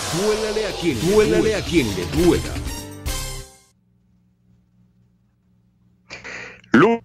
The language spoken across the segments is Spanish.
Duélale a quien le duela. Lunes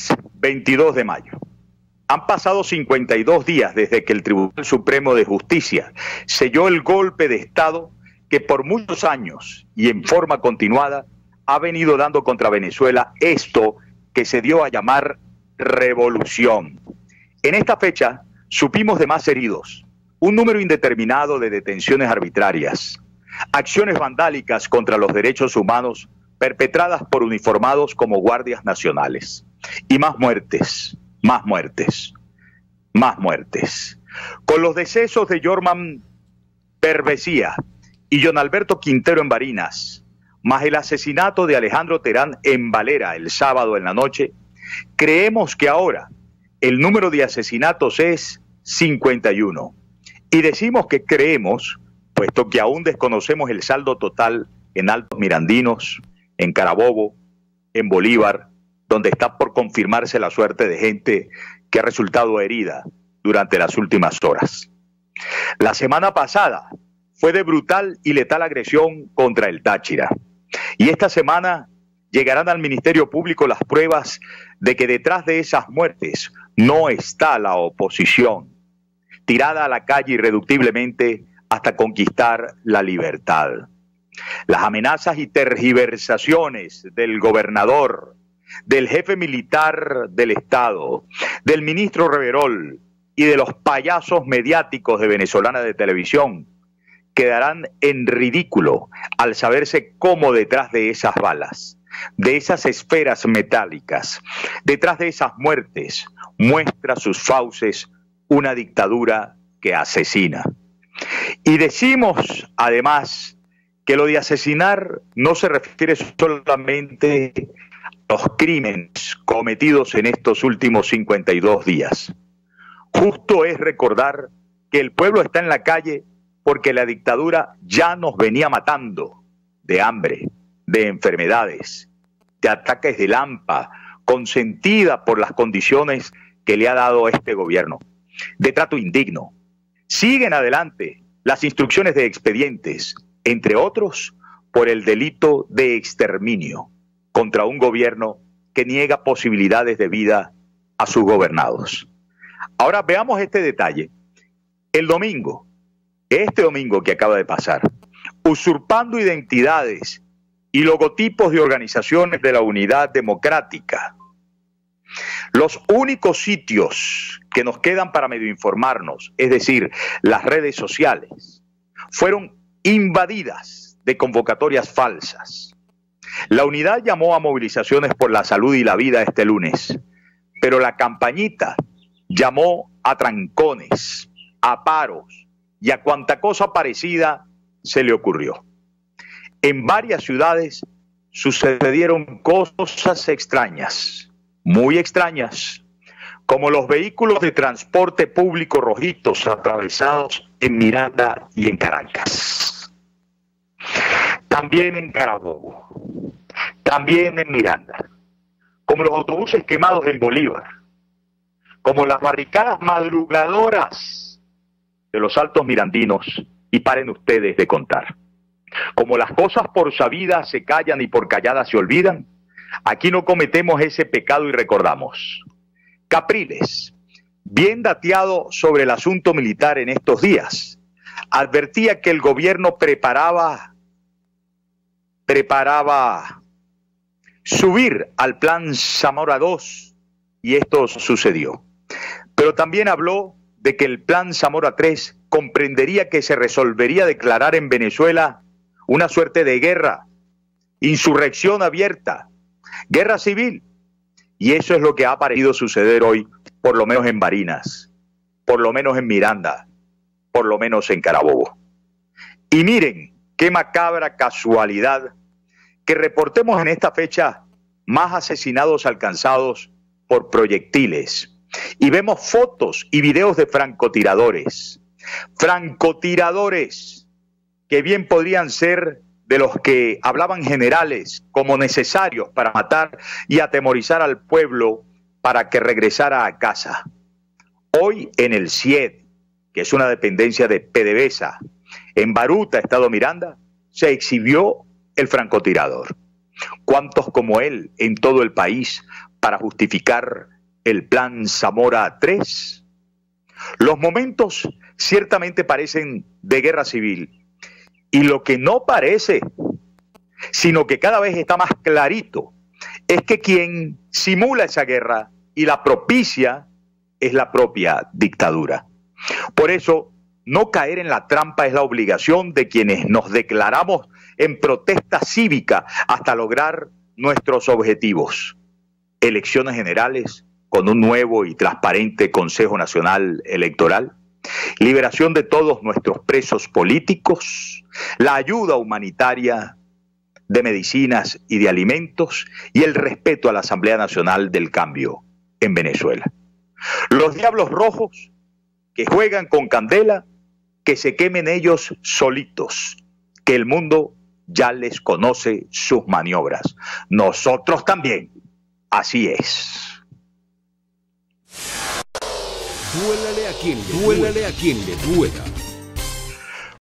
22 de mayo. Han pasado 52 días desde que el Tribunal Supremo de Justicia selló el golpe de Estado que por muchos años y en forma continuada ha venido dando contra Venezuela esto que se dio a llamar revolución. En esta fecha supimos de más heridos, un número indeterminado de detenciones arbitrarias, acciones vandálicas contra los derechos humanos perpetradas por uniformados como guardias nacionales, y más muertes, más muertes, más muertes. Con los decesos de Yorman Pervesía y John Alberto Quintero en Barinas, más el asesinato de Alejandro Terán en Valera el sábado en la noche, creemos que ahora el número de asesinatos es 51. Y decimos que creemos, puesto que aún desconocemos el saldo total en Altos Mirandinos, en Carabobo, en Bolívar, donde está por confirmarse la suerte de gente que ha resultado herida durante las últimas horas. La semana pasada fue de brutal y letal agresión contra el Táchira. Y esta semana llegarán al Ministerio Público las pruebas de que detrás de esas muertes no está la oposición, tirada a la calle irreductiblemente hasta conquistar la libertad. Las amenazas y tergiversaciones del gobernador, del jefe militar del Estado, del ministro Reverol y de los payasos mediáticos de Venezolana de Televisión quedarán en ridículo al saberse cómo detrás de esas balas, de esas esferas metálicas, detrás de esas muertes, muestra sus fauces una dictadura que asesina. Y decimos, además, que lo de asesinar no se refiere solamente a los crímenes cometidos en estos últimos 52 días. Justo es recordar que el pueblo está en la calle porque la dictadura ya nos venía matando de hambre, de enfermedades, de ataques de lampa, consentida por las condiciones que le ha dado este gobierno, de trato indigno. Siguen adelante las instrucciones de expedientes, entre otros, por el delito de exterminio contra un gobierno que niega posibilidades de vida a sus gobernados. Ahora veamos este detalle. El domingo, este domingo que acaba de pasar, usurpando identidades y logotipos de organizaciones de la Unidad Democrática, los únicos sitios que nos quedan para medio informarnos, es decir, las redes sociales, fueron invadidas de convocatorias falsas. La unidad llamó a movilizaciones por la salud y la vida este lunes, pero la campañita llamó a trancones, a paros y a cuanta cosa parecida se le ocurrió. En varias ciudades sucedieron cosas extrañas, muy extrañas, como los vehículos de transporte público rojitos atravesados en Miranda y en Caracas. También en Carabobo, también en Miranda, como los autobuses quemados en Bolívar, como las barricadas madrugadoras de los Altos Mirandinos, y paren ustedes de contar. Como las cosas por sabidas se callan y por calladas se olvidan, aquí no cometemos ese pecado y recordamos. Capriles, bien dateado sobre el asunto militar en estos días, advertía que el gobierno preparaba subir al plan Zamora II, y esto sucedió. Pero también habló de que el plan Zamora III comprendería que se resolvería declarar en Venezuela una suerte de guerra, insurrección abierta, guerra civil. Y eso es lo que ha parecido suceder hoy, por lo menos en Barinas, por lo menos en Miranda, por lo menos en Carabobo. Y miren qué macabra casualidad que reportemos en esta fecha más asesinados alcanzados por proyectiles. Y vemos fotos y videos de francotiradores que bien podrían ser de los que hablaban generales como necesarios para matar y atemorizar al pueblo para que regresara a casa. Hoy en el CIED, que es una dependencia de PDVSA, En Baruta, Estado Miranda, se exhibió el francotirador. ¿Cuántos como él en todo el país para justificar el plan Zamora 3? Los momentos ciertamente parecen de guerra civil, y lo que no parece, sino que cada vez está más clarito, es que quien simula esa guerra y la propicia es la propia dictadura. Por eso, no caer en la trampa es la obligación de quienes nos declaramos en protesta cívica hasta lograr nuestros objetivos. Elecciones generales con un nuevo y transparente Consejo Nacional Electoral, liberación de todos nuestros presos políticos, la ayuda humanitaria de medicinas y de alimentos y el respeto a la Asamblea Nacional del Cambio en Venezuela. Los diablos rojos que juegan con candela, que se quemen ellos solitos, que el mundo ya les conoce sus maniobras. Nosotros también. Así es. Duélale a quien le duela.